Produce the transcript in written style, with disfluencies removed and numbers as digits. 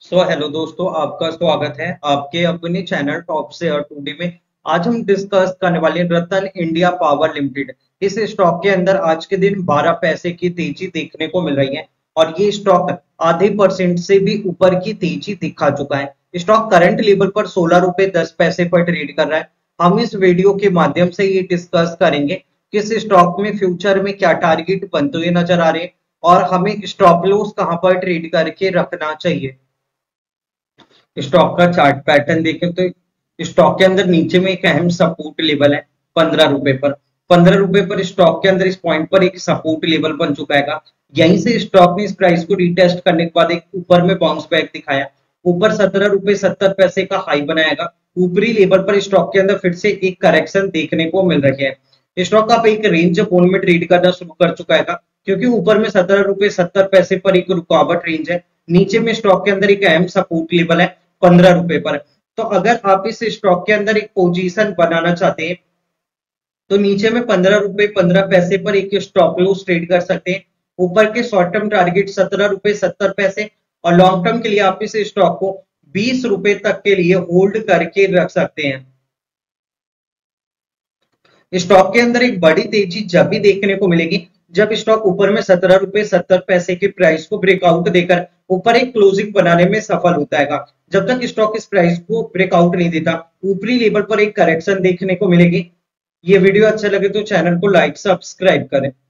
Hello दोस्तों, आपका स्वागत है आपके अपने चैनल टॉप शेयर टुडे में। आज हम डिस्कस करने वाले हैं रतन इंडिया पावर लिमिटेड। इस स्टॉक के अंदर आज के दिन 12 पैसे की तेजी देखने को मिल रही है और ये स्टॉक आधे परसेंट से भी ऊपर की तेजी दिखा चुका है। स्टॉक करंट लेवल पर 16 रुपए 10 पैसे पर ट्रेड कर रहा है। हम इस वीडियो के माध्यम से ये डिस्कस करेंगे कि इस स्टॉक में फ्यूचर में क्या टारगेट बनते हुए नजर आ रहे हैं और हमें स्टॉप लॉस कहां पर ट्रेड करके रखना चाहिए। स्टॉक का चार्ट पैटर्न देखें तो स्टॉक के अंदर नीचे में एक अहम सपोर्ट लेवल है 15 रुपए पर। 15 रुपए पर स्टॉक के अंदर इस पॉइंट पर एक सपोर्ट लेवल बन चुका है। यहीं से स्टॉक ने इस प्राइस को रिटेस्ट करने के बाद एक ऊपर में बाउंस बैक दिखाया। ऊपर 17 रुपए 70 पैसे का हाई बनाएगा। ऊपरी लेवल पर स्टॉक के अंदर फिर से एक करेक्शन देखने को मिल रही है। स्टॉक आप एक रेंज जोन में ट्रेड करना शुरू कर चुका है क्योंकि ऊपर में 17 रुपए 70 पैसे पर एक रुकावट रेंज है। नीचे में स्टॉक के अंदर एक अहम सपोर्ट लेवल है 15 रुपए पर। तो अगर आप इस स्टॉक के अंदर एक पोजीशन बनाना चाहते हैं तो नीचे में 15 रुपए 15 पैसे पर एक स्टॉप लॉस ट्रेड कर सकते हैं। ऊपर के शॉर्ट टर्म टारगेट 17 रुपए 70 पैसे और लॉन्ग टर्म के लिए आप इस स्टॉक को 20 रुपए तक के लिए होल्ड करके रख सकते हैं। स्टॉक के अंदर एक बड़ी तेजी जब भी देखने को मिलेगी जब स्टॉक ऊपर में 17 रुपए 70 पैसे के प्राइस को ब्रेकआउट देकर ऊपर एक क्लोजिंग बनाने में सफल होता है। जब तक स्टॉक इस प्राइस को ब्रेकआउट नहीं देता ऊपरी लेवल पर एक करेक्शन देखने को मिलेगी। ये वीडियो अच्छा लगे तो चैनल को लाइक सब्सक्राइब करें।